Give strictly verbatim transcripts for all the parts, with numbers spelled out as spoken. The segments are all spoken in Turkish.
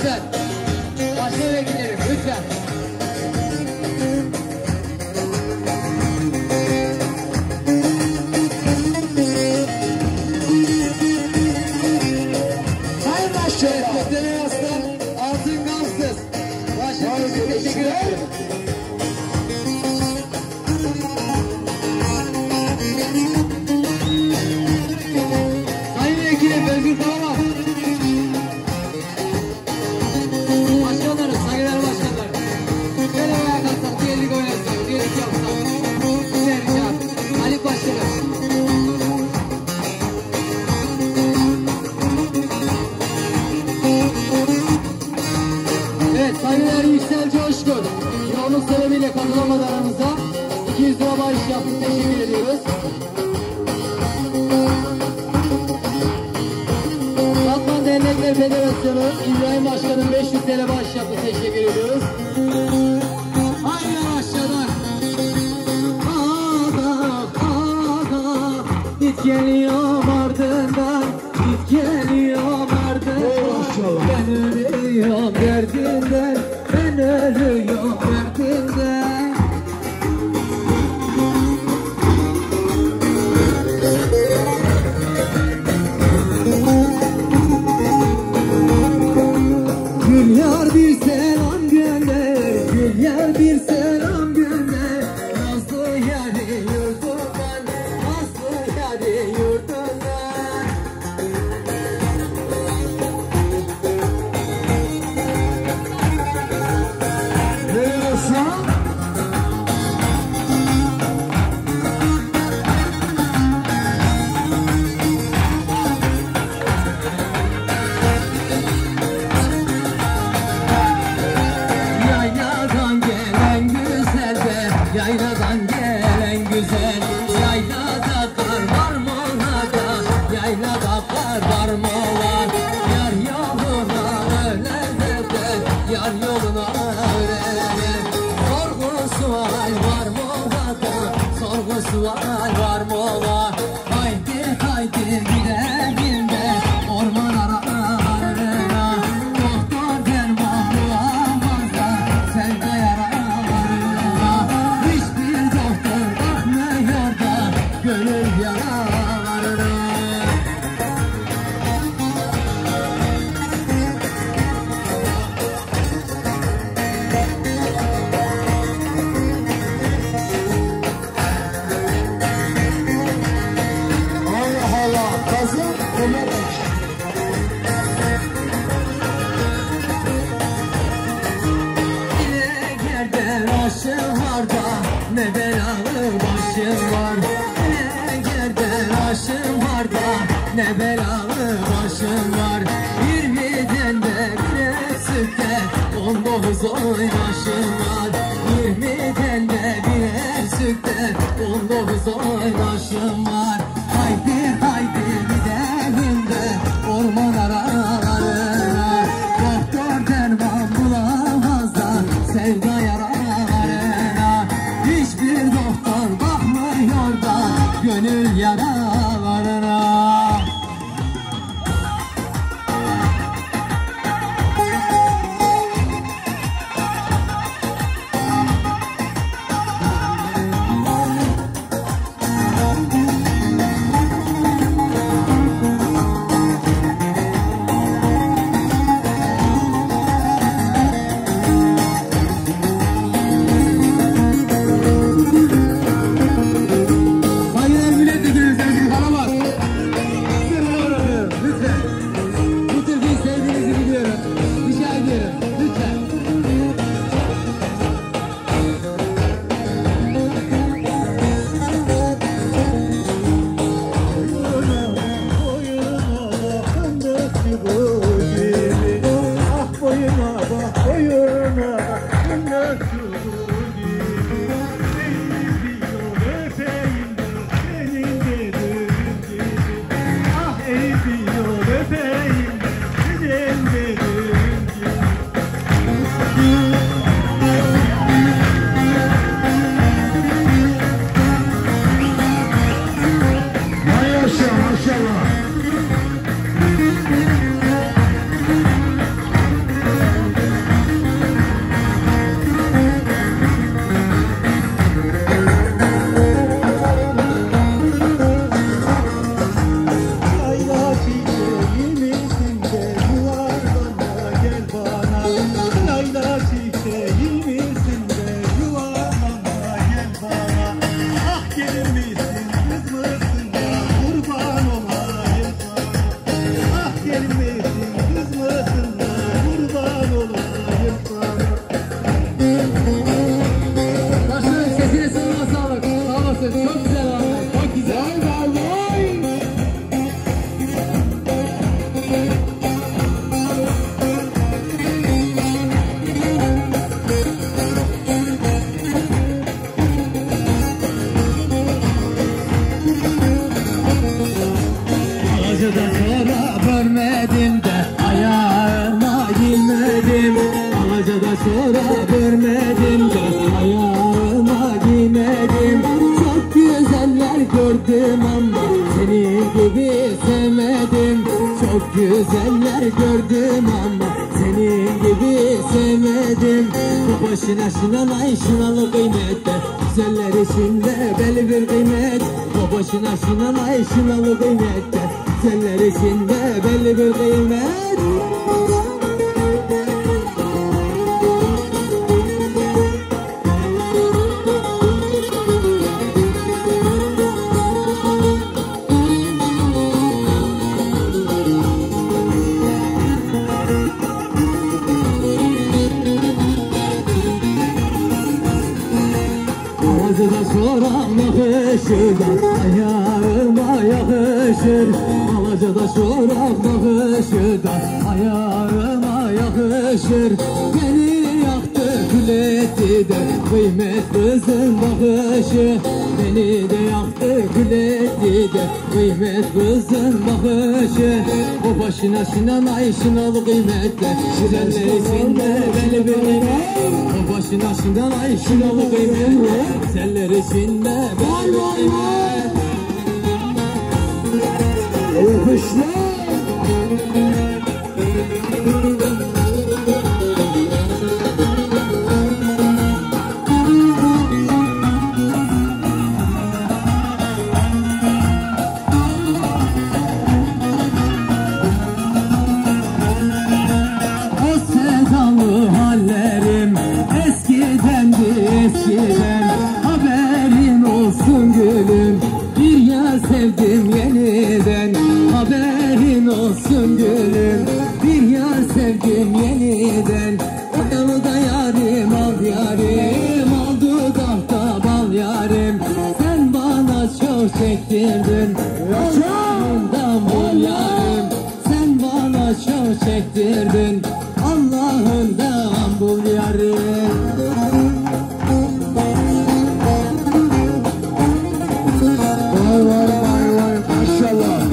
lütfen. Başka vekillerim lütfen. Sayın Başkanım. Beklenen aslan altın gamsız. Başkanım teşekkür ederim. Sayın vekilim Özgür Kalamak. Başkanlarım, saygıdeğer başkanlar. Şöyle ayağa kalksak, diğerlik oynatsak, diğerlik yapsak. Güzel rica. Ali Başkanım. Evet, saygıdeğer Yüksel Coşkun. Yoğunluk sebebiyle katılamadı aramıza. iki yüz lira bağış yaptık, teşekkür ediyoruz. Batman Dernekler Federasyonu İbrahim Başkan'ın beş yüz TL bağış yaptı, teşekkür ediyoruz. Haydi aşağıdan. Adak, adak, git geliyor ardından, git geliyor ardından. Ben ölüyorum derdinden, ben ölüyorum derdinden. Gül yar bir selam gönder, gül yar bir selam gönder. Nazlı yari yurdundan, nazlı yari yurdundan. Ne olsun? Yayladan gelen güzel be, yayladan gelen güzel. Yaylada kar var mı orada, yaylada kar var mı var? Yar yoluna öyle de, yar yoluna öyle de. Sorgu sual var mı orada, sorgu sual var mı var? Haydi haydi gidelim de orman aralarına. Doktor derman bulamaz da sevda yaralarına. Hiçbir doktor bakmıyor da gönül yaralarına. Allah Allah. Kazım Ömerek. Yine gerden aşım var da ne belalı başım var. Yine gerden aşım var da ne belalı başım var. Yirmiden de bir sütte on dokuz oynaşım var. Yirmiden de bir sütte on dokuz oynaşım var. Haydi haydi gidelim de orman aralarına. Doktor derman bulamaz da sevda yaralarına. Hiçbir doktor bakmıyor da gönül yaralarına. sonra görmedim, göz ayağıma giymedim. Çok güzeller gördüm ama senin gibi sevmedim. Çok güzeller gördüm ama senin gibi sevmedim. Bu başına şınalı şınalı kıymetli, güzeller içinde belli bir kıymet. Bu başına şınalı şınalı kıymetli, güzeller içinde belli bir kıymet. Alacıda çorak nakışıdan ayağıma yakışır. Alacıda çorak nakışıdan ayağıma yakışır. Beni yaktı kül etti de kıymet kızın bakışı. Beni de yaktı kül etti de kıymet kızın bakışı. O başına şınanay şınalı kıymetli, güzeller içinde beni bir. O başına şınanay şınalı kıymetli, güzeller içinde vay vay vay. Öpüşler. O sevdalı hallerim eskidendi eskiden. Haberin olsun gülüm, bir yar sevdim yeniden. Haberin olsun gülüm, bir yar sevdim yeniden. O yolda yarim al yarim, al dudakta bal yarim. Sen bana çok çektirdin, Allah'ından bul yarim. Sen bana çok çektirdin, Allah'ından bul yarim. Vay vay vay vay maşallah.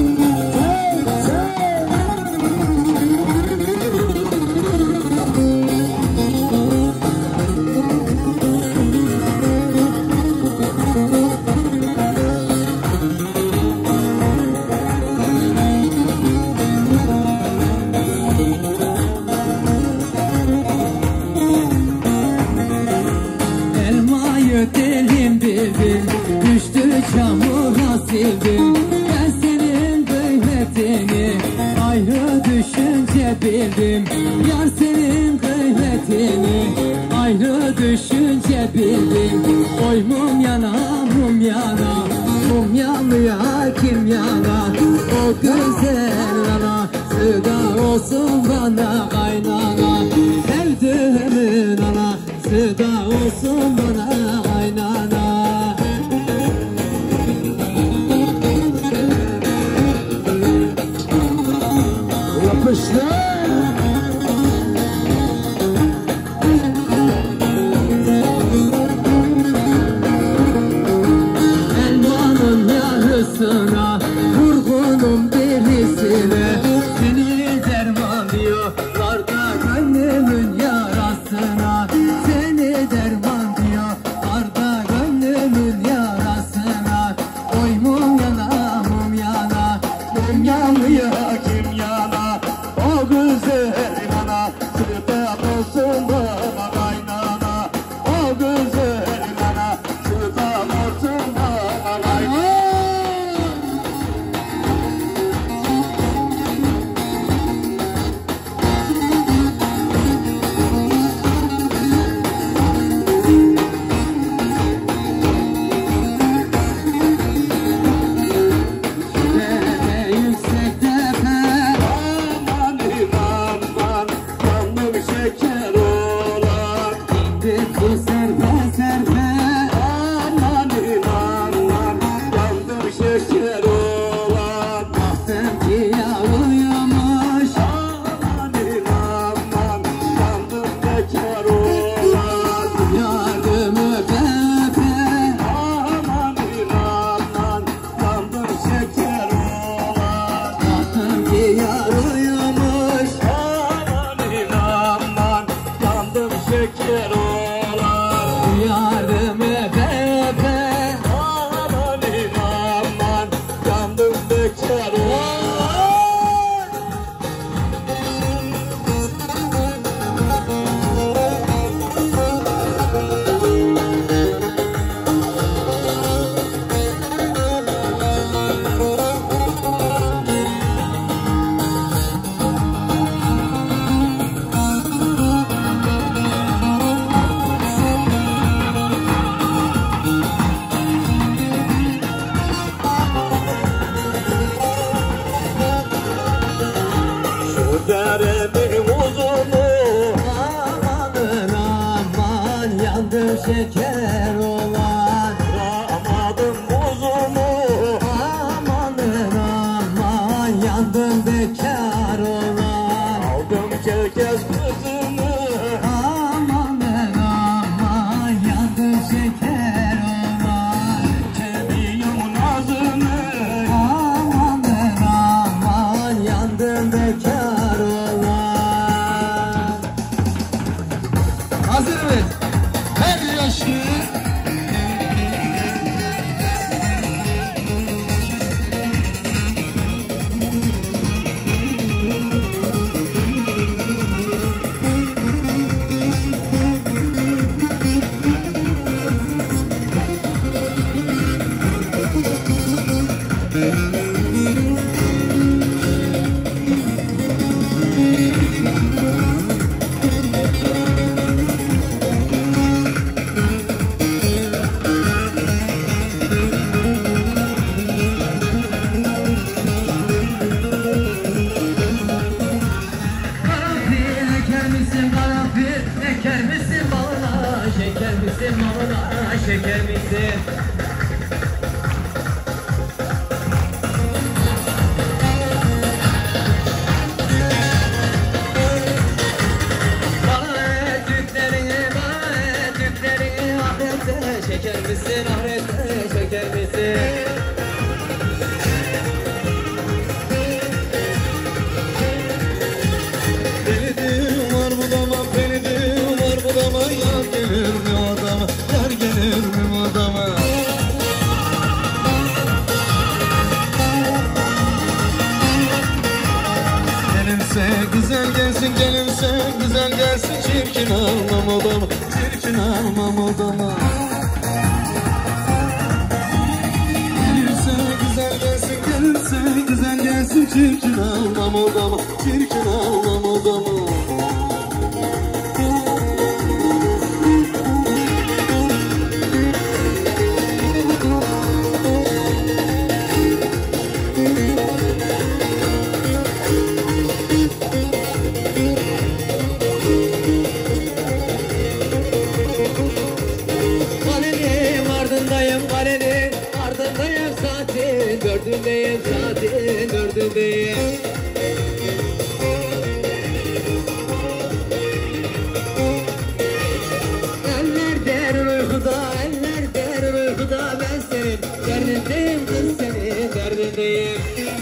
Elmayı dilim bildim, düştü çamura sildim. Ben senin kıymetini ayrı düşünce bildim. Yar senin kıymetini ayrı düşünce bildim. Oy mum yana mum yana, mum yanmaya kim yana? O güzel ana sıda olsun bana kaynana. Sevdiğimin ana sıda olsun bana kaynana. Yapışlar. Elmanın yarısına, vurgunun birisine, seni derman diyorlar da gönlümün yarasına. Seni derman diyor şeker olan. Yardım öpe öpe. Aman aman yandım bekar olan. Derenin uzunu Amanın aman yandım şeker olan. Damadım uzunu Amanın aman yandım bekar olan. aldım Çerkez kızını. Amanın aman yandım şeker olan. Seviyorum nazını. Amanın aman yandım bekar olan. Hazır mıyız? Her yaşlı karanfil eker misin karanfil? Eker misin balına? Şeker misin balına? Şeker misin? Bana ettiklerini, bana ettiklerini ahirette. Şeker misin ahirette? Şeker misin? Delidim var bu dama, delidim var bu dama. Yar gelir mi adama, yar gelir mi adama? Gelirse güzel gelsin, gelirse güzel gelsin. Çirkin almam odama, çirkin almam odama. Gelirse güzel gelsin, gelirse güzel gelsin. Çirkin almam odama, çirkin almam odama. Kalenin ardındayım kalenin ardındayım saatin dördündeyim saatin dördündeyim. Eller der uykuda eller der uykuda ben senin derdindeyim kız senin derdindeyim.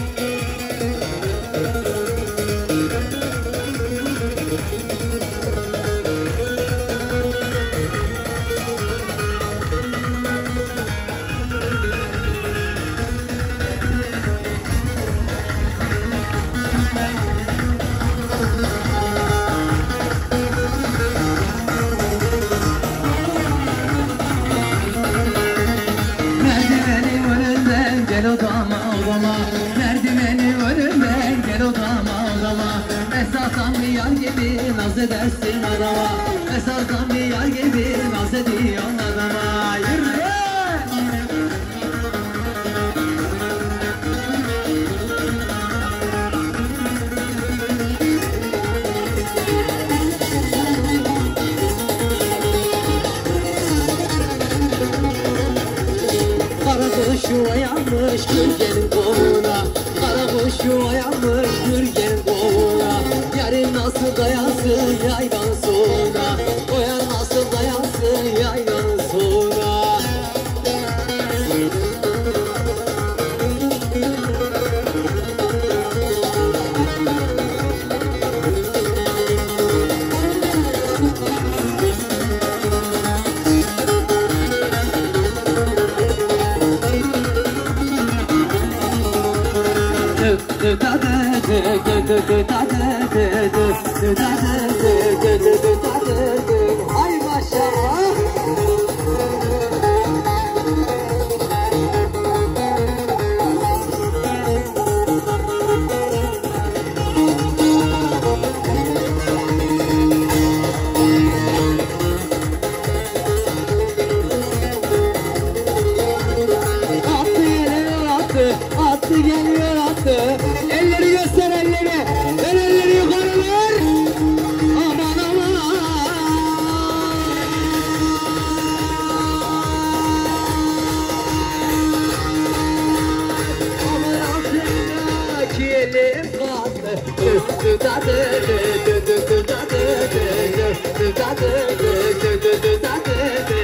Merdivenin önünden gel odama odama. Merdivenin önünden gel odama odama. Esasen bir yar gibi naz edersin adama. Esasen bir yar gibi naz ediyorsun adama. Yürü! Kara kuş yuvayanmış gölgenin kovuna. Kara kuş yuvayanmış gölgenin kovuna. Yarın nasıl dayansın yaylanın soğuna. O yar nasıl dayansın yaylanın soğuna. Ay maşallah. Attı geliyor attı. Elleri göster elleri. Ver elleri yukarı ver. Aman aman. Aman altındaki elim kaldı. Dü dadı dü dü dü dü dadı dü dü dadı dü dü dü dü dadı dü.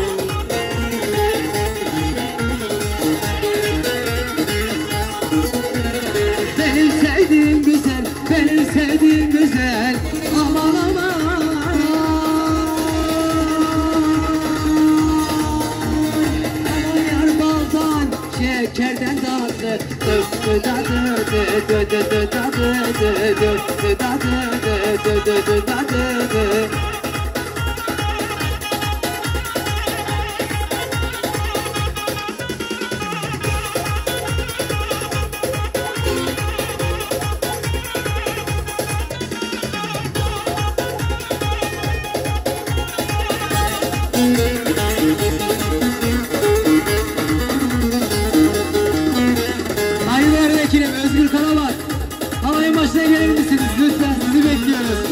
Benim sevdiğim güzel, benim sevdiğim güzel. Aman aman. Aman yar baldan, şekerden tatlı. Dıpkı dadı dı dı dı dı dadı dı dıpkı dadı dı dı dı dı dadı dı. Hayır vekilim Özgür Karaman. Halayın başına gelir misiniz? Lütfen sizi bekliyoruz.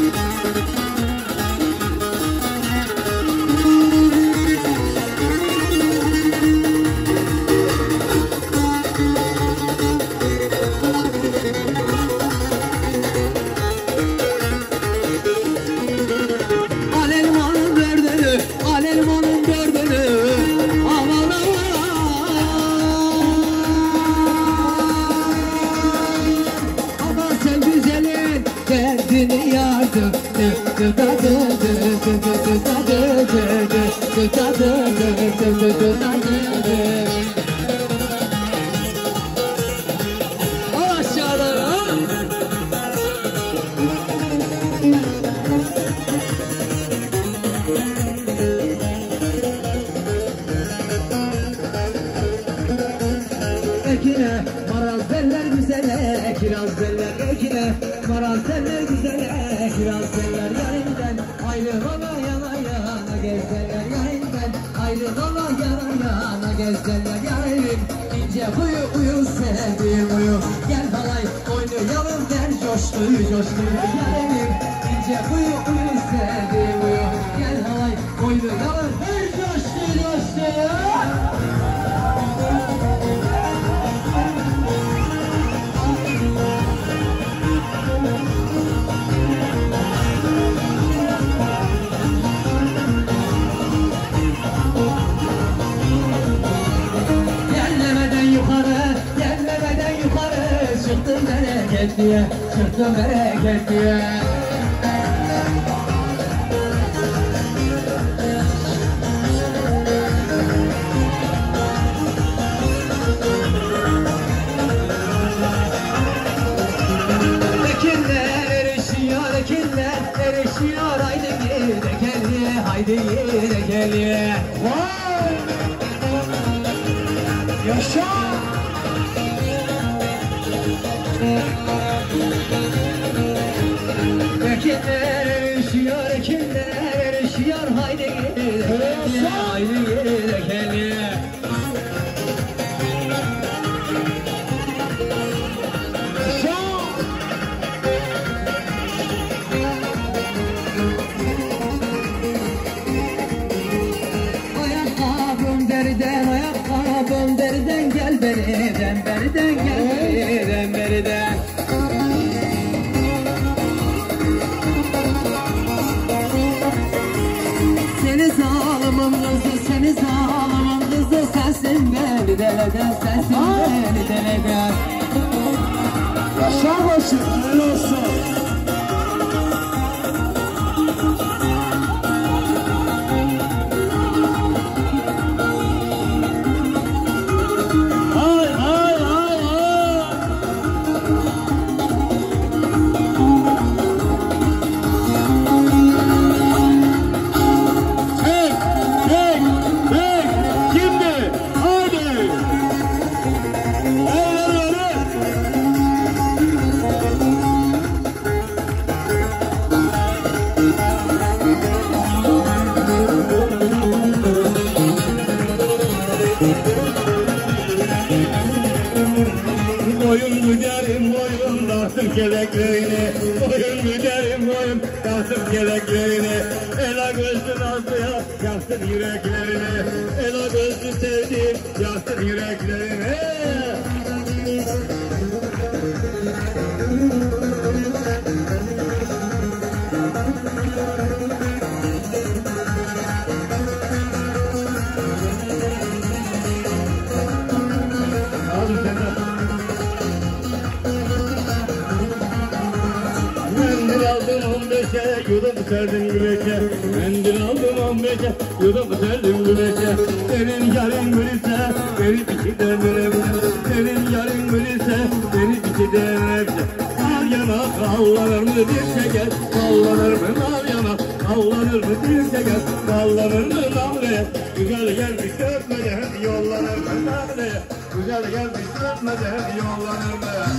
Al elmanın dördünü, al elmanın dördünü. Aman aman sen güzelin derdini yardım. Dı dı dadı dı dı dı dı dadı dı dı dı dadı dı dı dı dı dadı dı. Al aşağılara. Ekine maraz derler güzele, kiraz derler ekine maraz derler güzele, kiraz derler yarinden ayrılana yana yana gezderler yarinden ayrılana yana yana gezderler yarim. İnce huyu uyu sevdiğim uyu, gel halay oynayalım der coştu coştu yarim. İnce huyu uyu sevdiğim uyu, gel halay oynayalım der coştu coştu. Yerlemeden yukarı, yerlemeden yukarı çıktım bereketliye, çıktım bereketliye. Ekinler erişiyor, ekinler erişiyor. Haydi gire geliye, haydi gire geliye. Vay! Yaşa! Ekinler erişiyor, ekinler erişiyor. Haydi gire geliye, haydi gire geliye. Ayakkabım deriden, ayakkabım deriden, gel beriden, beriden, gel beriden, beriden. Seni zalimim kızı, seni zalimim kızı, sensin beni deleden, sensin beni deleden. Yaşa başım, hayırlı olsun. Ay ay ay ay. Ela gözlü Nazlı'ya yaktın yüreklerini. Ela gözlü sevdiğim yaktın yüreklerini. Mendil aldım on beşe, yudum serdim güveçe. Mendil aldım on beşe, yudum serdim güveçe. Senin yarın gülse, benim içi de mürebse. Senin yarın gülse, benim içi de mürebse. Al yana sallanır mı bir şeker, sallanır mı al yana, sallanır mı bir şeker, sallanır mı namreye. Güzel gelmiş öpmeden yollanır mı namreye. Güzel gelmiş öpmeden yollanır mı?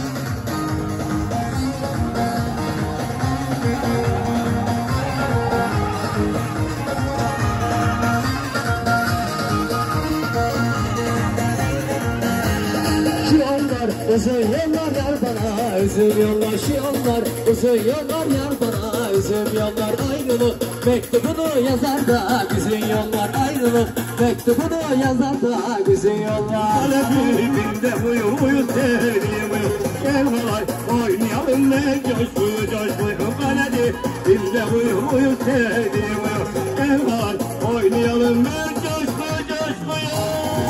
Şu yollar uzun yollar yar bana, uzun yollar şu yollar uzun yollar yar bana, uzun yollar ayrılık mektubunu yazar da güzel yollar ayrılık mektubunu yazar da güzel yollar. Kalbimde uyu uyu sevdiğim uyu, gel kolay oynayalım ne coşkuyu coşkuyu. Kalbimde uyu uyu sevdiğim uyu, gel kolay oynayalım ne coşkuyu coşkuyu.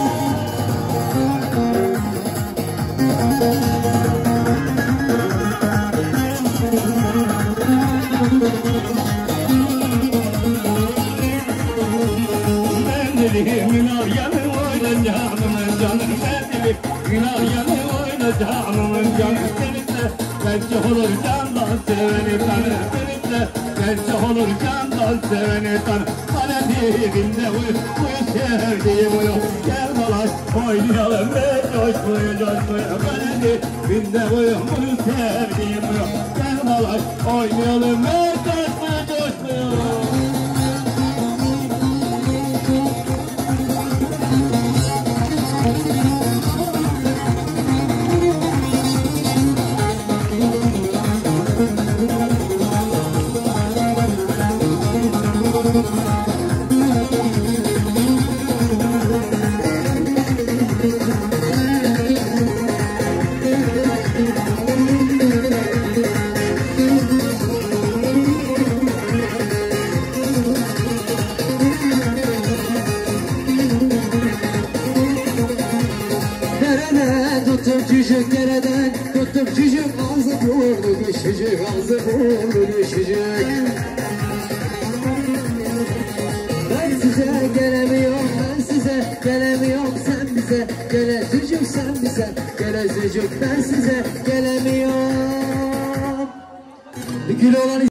Mendilimin al yanı oyna canımın canım. Mendilimin al yanı oyna canımın canım. Seninle belki olur candan seveni tanır. Seninle belki olur candan seveni tanır. Kalbimde uyu uyu sevdiğim uyu, gel balay oynayalım ve coşkuyu coşkuyu. Kalbimde uyu uyu sevdiğim uyu, gel balay oynayalım ve coşkuyu coşkuyu. Dereden tuttum çocuk dereden tuttum çocuk ağzı burnu düşücük ağzı burnu düşücük. Ben size gelemiyorum ben size gelemiyorum sen bize gele çocuk sen bize gele çocuk ben size gelemiyorum. Gül olan